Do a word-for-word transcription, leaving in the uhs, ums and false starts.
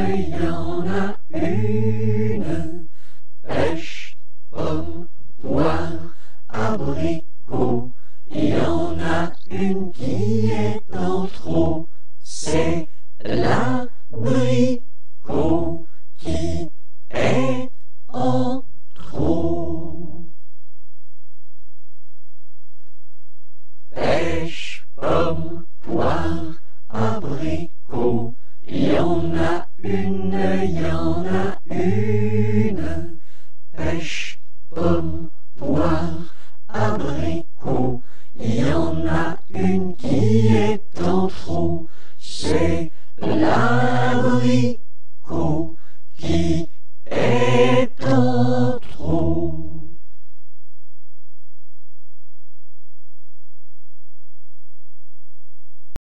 il y en a une. Pêche, pomme, poire, abricot. Il y en a une qui est en trop. C'est l'abricot qui est en trop. Pêche, pomme, poire, abricot. Il y en a une, il y en a une.